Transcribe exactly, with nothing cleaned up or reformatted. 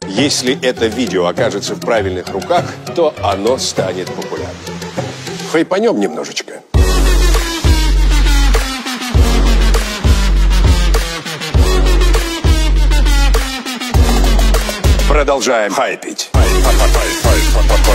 Если это видео окажется в правильных руках, то оно станет популярным. Хайпанем немножечко. Продолжаем хайпить.